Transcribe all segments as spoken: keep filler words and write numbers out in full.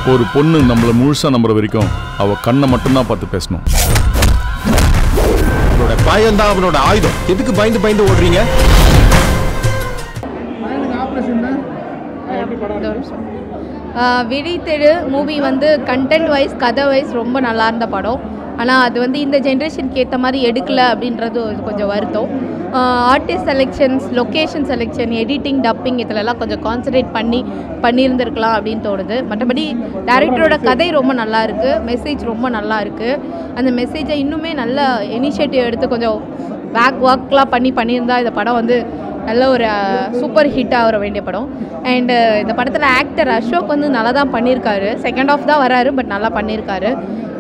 ஒரு பொண்ணு நம்மளை முழுசாக நம்புற வரைக்கும் அவள் கண்ணை மட்டும்தான் பார்த்து பேசணும். அவனோட பயம் தான் அவனோட ஆயுதம். எதுக்கு பயந்து பயந்து ஓடுறீங்க? விழித்தெழு மூவி வந்து கண்டென்ட் வைஸ் கதை வைஸ் ரொம்ப நல்லா இருந்த படம். ஆனால் அது வந்து இந்த ஜென்ரேஷனுக்கு ஏற்ற மாதிரி எடுக்கலை அப்படின்றது கொஞ்சம் வருத்தம். Artist selections, location selection, editing, dubbing இதிலெல்லாம் கொஞ்சம் கான்சன்ட்ரேட் பண்ணி பண்ணியிருந்துருக்கலாம் அப்படின்னு தோணுது. மற்றபடி டைரக்டரோட கதை ரொம்ப நல்லா இருக்குது, மெசேஜ் ரொம்ப நல்லா இருக்குது. அந்த மெசேஜை இன்னுமே நல்ல இனிஷியேட்டிவ் எடுத்து கொஞ்சம் பேக் ஒர்க்லாம் பண்ணி பண்ணியிருந்தால் இந்த படம் வந்து நல்ல ஒரு சூப்பர் ஹிட் ஆகிற வேண்டிய படம். அண்டு இந்த படத்தில் ஆக்டர் அசோக் வந்து நல்லா தான் பண்ணியிருக்காரு. செகண்ட் ஆஃப் தான் வராரு, பட் நல்லா பண்ணியிருக்காரு.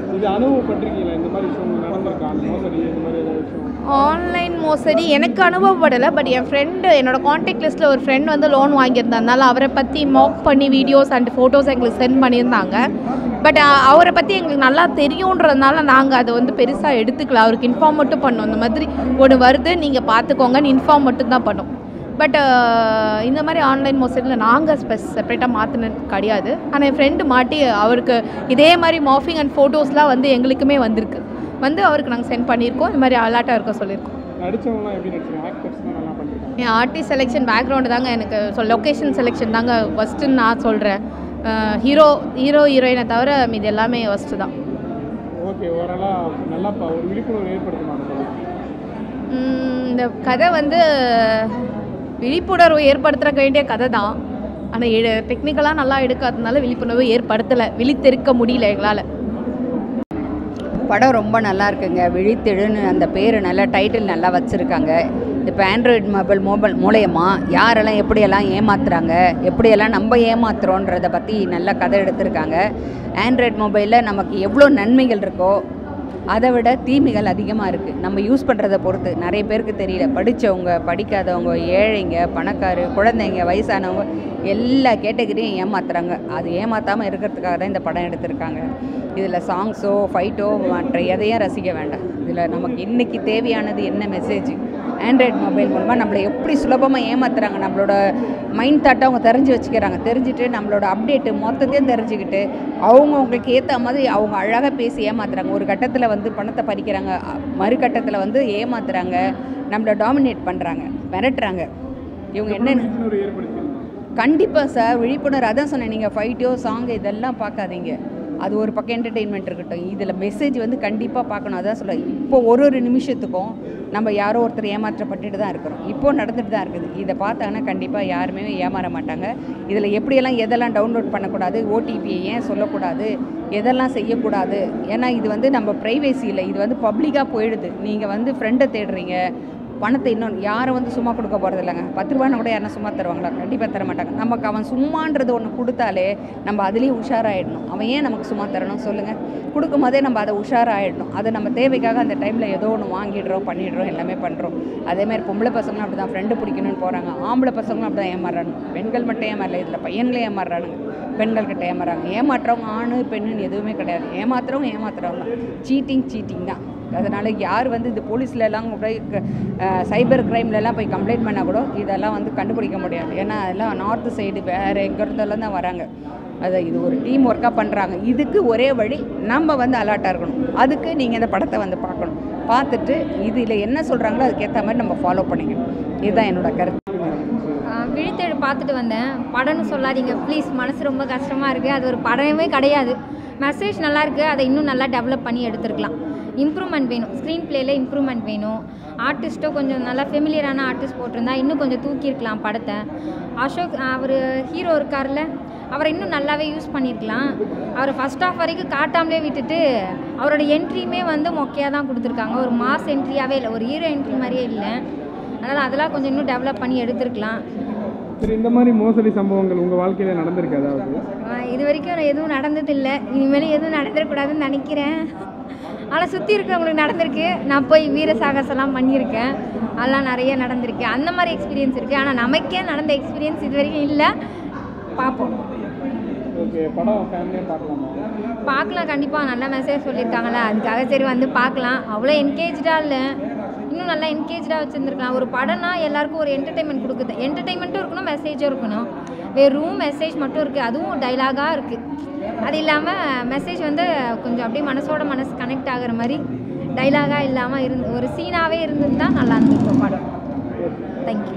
ஆன்லைன் மோசடி எனக்கு அனுபவப்படலை, பட் என் ஃப்ரெண்டு, என்னோடய காண்டாக்ட் லிஸ்ட்டில் ஒரு ஃப்ரெண்ட் வந்து லோன் வாங்கியிருந்ததுனால அவரை பற்றி மாக் பண்ணி வீடியோஸ் அண்ட் ஃபோட்டோஸ் எங்களுக்கு சென்ட் பண்ணியிருந்தாங்க. பட் அவரை பற்றி எங்களுக்கு நல்லா தெரியுன்றதுனால நாங்கள் அதை வந்து பெருசாக எடுத்துக்கல. அவருக்கு இன்ஃபார்ம் மட்டும் பண்ணோம், இந்த மாதிரி ஒன்று வருது நீங்கள் பார்த்துக்கோங்கன்னு இன்ஃபார்ம் மட்டும் தான் பண்ணோம். பட் இந்த மாதிரி ஆன்லைன் மோசடியில் நாங்கள் ஸ்பெஸ் செப்பரேட்டாக மாற்றினது கிடையாது. ஆனால் என் ஃப்ரெண்டு மாட்டி அவருக்கு இதே மாதிரி மாஃபிங் அண்ட் ஃபோட்டோஸ்லாம் வந்து எங்களுக்குமே வந்திருக்கு. வந்து அவருக்கு நாங்கள் சென்ட் பண்ணியிருக்கோம். இந்த மாதிரி அலர்ட்டாக இருக்க சொல்லியிருக்கோம். என் ஆர்டிஸ்ட் செலெக்ஷன் பேக்ரவுண்டு தாங்க எனக்கு சொல் லொக்கேஷன் செலெக்ஷன் தாங்க ஃபஸ்ட்டுன்னு நான் சொல்கிறேன். ஹீரோ ஹீரோ ஹீரோயினை தவிர மீது எல்லாமே ஃபஸ்ட்டு தான். இந்த கதை வந்து விழிப்புணர்வு ஏற்படுத்த வேண்டிய கதை தான். ஆனால் எடு டெக்னிக்கலாக நல்லா எடுக்காததுனால விழிப்புணர்வு ஏற்படுத்தலை, விழித்தெடுக்க முடியல எங்களால். படம் ரொம்ப நல்லா இருக்குங்க. விழித்தெழுன்னு அந்த பேர் நல்லா டைட்டில் நல்லா வச்சுருக்காங்க. இப்போ ஆண்ட்ராய்டு மொபைல் மொபைல் மூலயமா யாரெல்லாம் எப்படியெல்லாம் ஏமாத்துறாங்க, எப்படியெல்லாம் நம்ம ஏமாத்துறோன்றதை பற்றி நல்லா கதை எடுத்திருக்காங்க. ஆண்ட்ராய்டு மொபைலில் நமக்கு எவ்வளோ நன்மைகள் இருக்கோ அதை விட தீமைகள் அதிகமாக இருக்குது. நம்ம யூஸ் பண்ணுறதை பொறுத்து. நிறைய பேருக்கு தெரியல. படித்தவங்க, படிக்காதவங்க, ஏழைங்க, பணக்காரு, குழந்தைங்க, வயசானவங்க எல்லா கேட்டகரியும் ஏமாத்துறாங்க. அது ஏமாற்றாமல் இருக்கிறதுக்காக தான் இந்த படம் எடுத்திருக்காங்க. இதில் சாங்ஸோ ஃபைட்டோ மற்ற எதையும் ரசிக்க வேண்டாம். இதில் நமக்கு இன்றைக்கி தேவையானது என்ன மெசேஜ், ஆண்ட்ராய்டு மொபைல் மூலமாக நம்மளை எப்படி சுலபமாக ஏமாத்துறாங்க, நம்மளோட மைண்ட் தாட்டை அவங்க தெரிஞ்சு வச்சுக்கிறாங்க. தெரிஞ்சுட்டு நம்மளோட அப்டேட்டு மொத்தத்தையும் தெரிஞ்சுக்கிட்டு அவங்க அவங்களுக்கு ஏற்ற மாதிரி அவங்க அழகாக பேசி ஏமாத்துறாங்க. ஒரு கட்டத்தில் வந்து பணத்தை பறிக்கிறாங்க, மறு கட்டத்தில் வந்து ஏமாத்துறாங்க, நம்மளை டாமினேட் பண்ணுறாங்க, மிரட்டுறாங்க. இவங்க என்ன கண்டிப்பாக சார் விழிப்புணர்வு. அதான் சொன்னேன், நீங்கள் ஃபைட்டோ சாங்கு இதெல்லாம் பார்க்காதீங்க. அது ஒரு பக்கம் என்டர்டெயின்மெண்ட் இருக்கட்டும். இதில் மெசேஜ் வந்து கண்டிப்பாக பார்க்கணும். அதான் சொல்ல, இப்போ ஒரு ஒரு நிமிஷத்துக்கும் நம்ம யாரோ ஒருத்தர் ஏமாற்றப்பட்டுட்டு தான் இருக்கிறோம். இப்போது நடந்துட்டு தான் இருக்குது. இதை பார்த்தாங்கன்னா கண்டிப்பாக யாருமே ஏமாற மாட்டாங்க. இதில் எப்படியெல்லாம் எதெல்லாம் டவுன்லோட் பண்ணக்கூடாது, ஓடிபியை ஏன் சொல்லக்கூடாது, எதெல்லாம் செய்யக்கூடாது. ஏன்னா இது வந்து நம்ம ப்ரைவேசி இல்லை, இது வந்து பப்ளிக்காக போயிடுது. நீங்கள் வந்து ஃப்ரெண்டை தேடுறீங்க, பணத்தை இன்னும் யாரும் வந்து சும்மா கொடுக்க போகிறது இல்லைங்க. பத்து ரூபான்னு கூட யாரும் சும்மா தருவாங்களா? கண்டிப்பாக தர மாட்டாங்க. நமக்கு அவன் சும்மான்றது ஒன்று கொடுத்தாலே நம்ம அதுலேயும் உஷாராகிடணும். அவன் ஏன் நமக்கு சும்மா தரணும் சொல்லுங்கள்? கொடுக்கும் போதே நம்ம அதை உஷாராகிடணும். அதை நம்ம தேவைக்காக அந்த டைமில் ஏதோ ஒன்று வாங்கிடுறோம், பண்ணிடுறோம், எல்லாமே பண்ணுறோம். அதேமாதிரி பொம்பளை பசங்களும் அப்படி தான் ஃப்ரெண்டு பிடிக்கணும்னு போகிறாங்க. ஆம்பளை பசங்களும் அப்படி தான் ஏமாறுறாங்க. பெண்கள் மட்டும் ஏமாறல, இதில் பையன்களே ஏமாறுறானுங்க, பெண்கள்கிட்ட ஏமாறாங்க. ஏமாற்றுறவங்க ஆணு பெண்ணுன்னு எதுவுமே கிடையாது. ஏமாத்துறவங்க ஏமாத்துறவங்க தான். சீட்டிங் சீட்டிங் தான். அதனால் யார் வந்து இது போலீஸ்லலாம் போய் சைபர் க்ரைம்லலாம் போய் கம்ப்ளைண்ட் பண்ணால் கூட இதெல்லாம் வந்து கண்டுபிடிக்க முடியாது. ஏன்னா அதெல்லாம் நார்த்து சைடு வேறு எங்கிறதெல்லாம் தான் வராங்க. அதை இது ஒரு டீம் ஒர்க்காக பண்ணுறாங்க. இதுக்கு ஒரே வழி நம்ம வந்து அலர்ட்டாக இருக்கணும். அதுக்கு நீங்கள் இந்த படத்தை வந்து பார்க்கணும். பார்த்துட்டு இதில் என்ன சொல்கிறாங்களோ அதுக்கேற்ற மாதிரி நம்ம ஃபாலோ பண்ணிக்கணும். இதுதான் என்னோட கருத்து. விழித்தெழு பார்த்துட்டு வந்தேன். படம்னு சொல்லாதீங்க ப்ளீஸ், மனசு ரொம்ப கஷ்டமாக இருக்குது. அது ஒரு படமே கிடையாது. மெசேஜ் நல்லா இருக்குது, அதை இன்னும் நல்லா டெவலப் பண்ணி எடுத்துருக்கலாம். இம்ப்ரூவ்மெண்ட் வேணும், ஸ்க்ரீன் பிளேயில் இம்ப்ரூவ்மெண்ட் வேணும். ஆர்டிஸ்ட்டோ கொஞ்சம் நல்லா ஃபெமிலியரான ஆர்டிஸ்ட் போட்டிருந்தா இன்னும் கொஞ்சம் தூக்கியிருக்கலாம் படத்தை. அசோக் அவர் ஹீரோ இருக்கார்ல, அவரை இன்னும் நல்லாவே யூஸ் பண்ணியிருக்கலாம். அவர் ஃபஸ்ட் ஆஃப் வரைக்கும் காட்டாமலே விட்டுட்டு அவரோட என்ட்ரியுமே வந்து மொக்கையாக தான் கொடுத்துருக்காங்க. ஒரு மாஸ் என்ட்ரியாகவே இல்லை, ஒரு ஹீரோ என்ட்ரி மாதிரியே இல்லை. அதனால் அதெல்லாம் கொஞ்சம் இன்னும் டெவலப் பண்ணி எடுத்துருக்கலாம். சரி, இந்த மாதிரி மோசடி சம்பவங்கள் உங்கள் வாழ்க்கையில் நடந்திருக்கு? அதாவது இது வரைக்கும் எதுவும் நடந்ததில்லை, இனிமேல் எதுவும் நடந்துடக்கூடாதுன்னு நினைக்கிறேன். ஆனால் சுற்றி இருக்கிறவங்களுக்கு நடந்திருக்கு. நான் போய் வீர சாகசம்லாம் பண்ணியிருக்கேன், அதெல்லாம் நிறைய நடந்திருக்கு. அந்த மாதிரி எக்ஸ்பீரியன்ஸ் இருக்குது. ஆனால் நமக்கே நடந்த எக்ஸ்பீரியன்ஸ் இது வரைக்கும் இல்லை. பார்ப்போம். பார்க்கலாம், கண்டிப்பாக நல்ல மெசேஜ் சொல்லியிருக்காங்களே, அதுக்காக சரி வந்து பார்க்கலாம். அவ்வளோ என்கேஜாக இல்லை, இன்னும் நல்லா என்கேஜாக வச்சுருந்துருக்கலாம். ஒரு படம்னா எல்லாருக்கும் ஒரு என்டர்டெயின்மெண்ட் கொடுக்குது. என்டர்டெயின்மெண்ட்டும் இருக்கணும், மெசேஜும் இருக்கணும். வெறும் மெசேஜ் மட்டும் இருக்குது, அதுவும் டைலாகாக இருக்குது. அது இல்லாமல் மெசேஜ் வந்து கொஞ்சம் அப்படியே மனசோட மனசு கனெக்ட் ஆகிற மாதிரி டைலாகாக இல்லாமல் இருந்து ஒரு சீனாகவே இருந்திருந்தால் நல்லா இருந்திருக்கும் படம். தேங்க்யூ.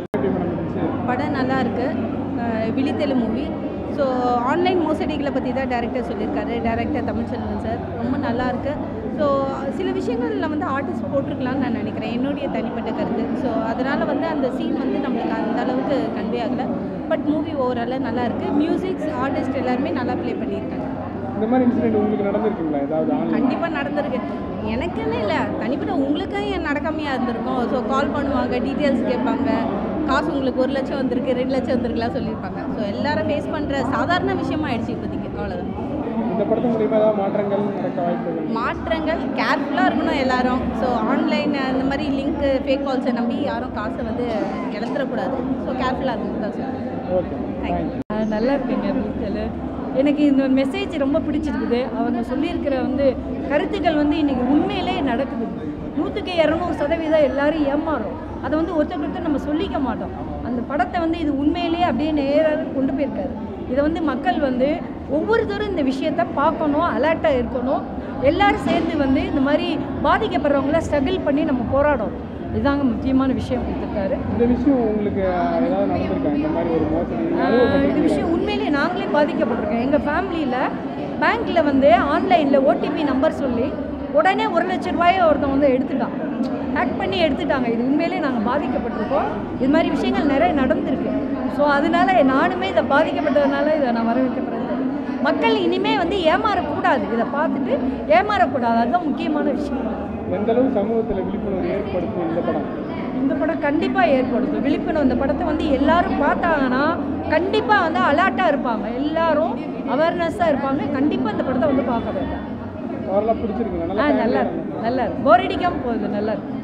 படம் நல்லா இருக்கு. விழித்தெழு மூவி. ஸோ ஆன்லைன் மோசடிகளை பற்றி தான் டேரக்டர் சொல்லியிருக்காரு. டேரக்டர் தமிழ்ச்செல்வன் சார் ரொம்ப நல்லா இருக்கு. ஸோ சில விஷயங்களில் வந்து ஆர்டிஸ்ட் போட்டிருக்கலாம்னு நான் நினைக்கிறேன், என்னுடைய தனிப்பட்ட கருத்து. ஸோ அதனால் வந்து அந்த சீன் வந்து நம்மளுக்கு அந்த அளவுக்கு கன்வே ஆகலை. பட் மூவி ஓவராலாக நல்லா இருக்குது. மியூசிக்ஸ் ஆர்டிஸ்ட் எல்லாருமே நல்லா ப்ளே பண்ணியிருக்காங்க. இந்த மாதிரி இன்சிடென்ட் உங்களுக்கு நடந்திருக்குங்களா ஏதாவது? கண்டிப்பாக நடந்திருக்கு. எனக்குன்னு இல்லை, தனிப்பட்ட உங்களுக்கும் ஏன் நடக்காமையாக இருந்திருக்கும். ஸோ கால் பண்ணுவாங்க, டீட்டெயில்ஸ் கேட்பாங்க, காசு உங்களுக்கு ஒரு லட்சம் வந்திருக்கு, ரெண்டு லட்சம் வந்திருக்குலாம் சொல்லியிருப்பாங்க. ஸோ எல்லாரும் ஃபேஸ் பண்ணுற சாதாரண விஷயமா ஆயிடுச்சு இப்போதைக்கு. அவ்வளோதான். இந்த படத்து மூலியமாக ஏதாவது மாற்றங்கள் நடக்க வாய்ப்புகள்? மாற்றங்கள் கேர்ஃபுல்லாக இருக்கணும் எல்லாரும். ஸோ ஆன்லைன் அந்த மாதிரி லிங்க்கு ஃபேக் கால்ஸை நம்பி யாரும் காசை வந்து இழந்துடக்கூடாது. ஸோ கேர்ஃபுல்லாக இருக்கணும் தான் சார். Okay, thank you. நல்லா இருக்குங்க வீட்டில். எனக்கு இந்த மெசேஜ் ரொம்ப பிடிச்சிருக்குது. அவங்க சொல்லியிருக்கிற வந்து கருத்துக்கள் வந்து இன்றைக்கி உண்மையிலே நடக்குது. நூற்றுக்கு இரநூறு சதவீதம் எல்லோரும் ஏமாறும். அதை வந்து ஒருத்தர் ஒருத்தர் நம்ம சொல்லிக்க மாட்டோம். அந்த படத்தை வந்து இது உண்மையிலேயே அப்படியே நேராக கொண்டு போயிருக்காரு. இதை வந்து மக்கள் வந்து ஒவ்வொருத்தரும் இந்த விஷயத்த பார்க்கணும், அலர்ட்டாக இருக்கணும். எல்லோரும் சேர்ந்து வந்து இந்த மாதிரி பாதிக்கப்படுறவங்கள ஸ்ட்ரகிள் பண்ணி நம்ம போராடணும். இதுதாங்க முக்கியமான விஷயம் கொடுத்துருக்காரு. இந்த விஷயம் உங்களுக்கு ஏதாவது நடந்திருக்கா? இந்த மாதிரி ஒரு மோசடி இந்த விஷயம் உண்மையிலேயே நாங்களே பாதிக்கப்பட்டிருக்கோம். எங்கள் ஃபேமிலியில் பேங்க்கில் வந்து ஆன்லைனில் ஓடிபி நம்பர் சொல்லி உடனே ஒரு லட்ச ரூபாயை ஒருத்தன் வந்து எடுத்துட்டான், ஹேக் பண்ணி எடுத்துட்டாங்க. இது உண்மையிலேயே நாங்கள் பாதிக்கப்பட்டிருக்கோம். இது மாதிரி விஷயங்கள் நிறைய நடந்திருக்கு. ஸோ அதனால நானுமே இதை பாதிக்கப்பட்டதுனால இதை நான் வரவேற்கப்படுறேன். மக்கள் இனிமேல் வந்து ஏமாறக்கூடாது, இதை பார்த்துட்டு ஏமாறக்கூடாது. அதுதான் முக்கியமான விஷயம். எந்த அளவு சமூகத்தில் விழிப்புணர்வு ஏற்படுத்தும் இந்த படம்? இந்த படம் கண்டிப்பாக ஏற்படுத்தும் விழிப்புணர்வு. இந்த படத்தை வந்து எல்லாரும் பார்த்தாங்கன்னா கண்டிப்பாக வந்து அலர்ட்டாக இருப்பாங்க, எல்லாரும் அவேர்னஸாக இருப்பாங்க. கண்டிப்பாக இந்த படத்தை வந்து பார்க்க வேண்டாம். அவரெல்லாம் பிடிச்சிருக்குங்க? ஆ நல்லா இருக்கு, நல்லா இருக்கு. போர் அடிக்காமல் போகுது, நல்லா இருக்கு.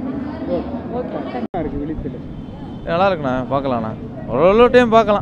ஓகே, இருக்கு விழித்தெழு நல்லா இருக்குண்ணா, பார்க்கலாண்ணா. ஒரு டைம் பார்க்கலாம்.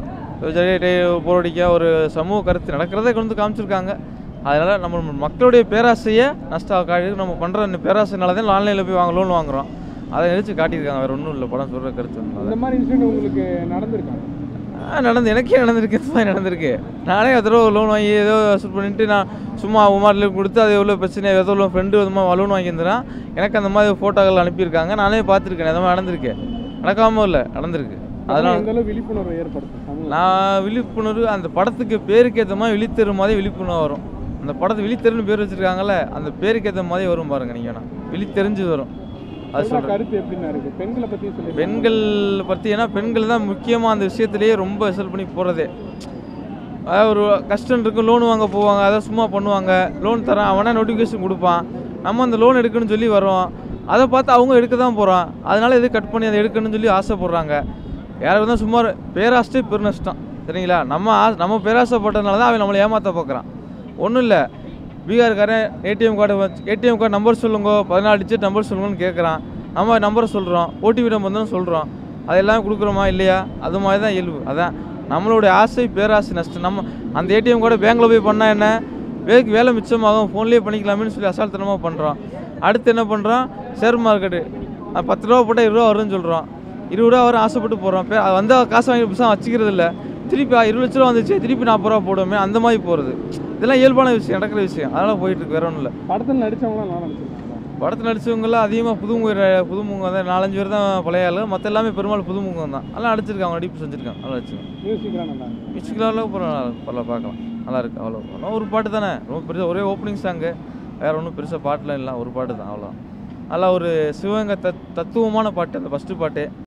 போர் அடிக்க ஒரு சமூக கருத்து நடக்கிறதே கொண்டு வந்து காமிச்சிருக்காங்க. அதனால் நம்ம மக்களுடைய பேராசையை நஷ்டம் காட்டி நம்ம பண்ணுற பேராசைனால தான் ஆன்லைனில் போய் வாங்க லோன் வாங்குகிறோம். அதை நினச்சி காட்டியிருக்காங்க. வேறு ஒன்றும் இல்லை. படம் சொல்கிற கருத்து இந்த மாதிரி இன்சிடென்ட் உங்களுக்கு நடந்திருக்காங்க? ஆ நடந்து எனக்கே நடந்திருக்கு. இந்த மாதிரி நடந்திருக்கு. நானே ஒரு தடவை லோன் வாங்கி ஏதோ வசூல் பண்ணிவிட்டு நான் சும்மா உமாரில் கொடுத்து அது எவ்வளோ பிரச்சனை ஏதோ ஃப்ரெண்டு அது மாதிரி லோன் வாங்கியிருந்தேன்னா எனக்கு அந்த மாதிரி ஃபோட்டோக்கள் அனுப்பியிருக்காங்க. நானே பார்த்துருக்கேன். அந்த மாதிரி நடந்திருக்கு. நடக்காமல் இல்லை, நடந்திருக்கு. அதனால விழிப்புணர்வு ஏற்படுத்தும். நான் விழிப்புணர்வு அந்த படத்துக்கு பேருக்கு ஏற்ற மாதிரி விழித்தெரு மாதிரி விழிப்புணர்வு வரும். அந்த படத்தை விழித்தெருன்னு பேர் வச்சுருக்காங்கல்ல, அந்த பேருக்கு ஏற்ற மாதிரி வரும் பாருங்க. நீங்கள் வேணா விழித்தெரிஞ்சு வரும். அது சொல்கிற கருத்து எப்படின்னா இருக்குது பெண்களை பற்றி சொல்லி? பெண்கள் பற்றி ஏன்னா பெண்கள் தான் முக்கியமாக அந்த விஷயத்துலேயே ரொம்ப எசல் பண்ணி போகிறதே. அதாவது ஒரு கஷ்டம் இருக்கும், லோன் வாங்க போவாங்க, அதை சும்மா பண்ணுவாங்க. லோன் தரான், அவனா நோட்டிஃபிகேஷன் கொடுப்பான், நம்ம அந்த லோன் எடுக்கணும்னு சொல்லி வரோம். அதை பார்த்து அவங்க எடுக்க தான் போகிறான். அதனால் எது கட் பண்ணி அதை எடுக்கணும்னு சொல்லி ஆசைப்படுறாங்க. யாரும் தான் சும்மா பேராசை பெருநஷ்டம். சரிங்களா? நம்ம ஆ நம்ம பேராசைப்பட்டதுனால தான் அவன் நம்மளை ஏமாற்ற பார்க்குறான். ஒன்றும் இல்லை, பீகார்காரன் ATM card ATM card number சொல்லுங்க, பதினாலு டிஜிட் நம்பர் சொல்லுங்கன்னு கேட்குறான். நம்ம நம்பரை சொல்கிறோம், ஓடிபி நம்பர் தான் சொல்கிறோம். அதெல்லாம் கொடுக்குறோமா இல்லையா? அது மாதிரி தான் இயல்பு. அதான் நம்மளுடைய ஆசை பேராசை நஷ்டம். நம்ம அந்த ஏடிஎம் கார்டு பேங்க்கில் போய் பண்ணால் என்ன, வேலைக்கு வேலை மிச்சமாகும், ஃபோன்லேயே பண்ணிக்கலாமேன்னு சொல்லி அசால்த்தனமாக பண்ணுறோம். அடுத்து என்ன பண்ணுறோம், ஷேர் மார்க்கெட்டு பத்து ரூபா போட்டால் இருபது ரூபா வரும்னு சொல்கிறோம். இருபது ரூபா வரும் ஆசைப்பட்டு போகிறோம். பே வந்து காசு வாங்கி புதுசாக வச்சுக்கிறது இல்லை. திருப்பி இருபது லட்ச ரூபா வந்துச்சு, திருப்பி நாற்பது ரூபா போடுவோமே, அந்த மாதிரி போகிறது. இதெல்லாம் இயல்பான விஷயம், நடக்கிற விஷயம். அதனால் போயிட்டுருக்கு, வேற ஒன்றும் இல்லை. படத்தில் நடித்தவங்களாம் நல்லா நடிச்சிருக்காங்க. படத்தில் நடித்தவங்களாம் அதிகமாக புதுமுக புதுமுகம் தான். நாலஞ்சு பேர் தான் பழைய ஆள், மற்ற எல்லாமே பெரும்பாலும் புதுமுகம் தான். நல்லா நடிச்சிருக்காங்க, நடிப்பு செஞ்சுருக்காங்க, நல்லா நடிச்சிருக்காங்க. மியூசிக்லாம் நல்லா இருக்கு. மியூசிக்கெலாம் பரவாயில்ல, பரவாயில்ல பார்க்கலாம், நல்லா இருக்குது. அவ்வளோ ஒரு பாட்டு தானே, ரொம்ப பெருசாக ஒரே ஓப்பனிங் சாங்கு, வேறு ஒன்றும் பெருசாக பாட்டுலாம் இல்லை, ஒரு பாட்டு தான், அவ்வளோ. நல்லா ஒரு சிவகங்கை தத் தத்துவமான பாட்டு அந்த ஃபஸ்ட்டு பாட்டு.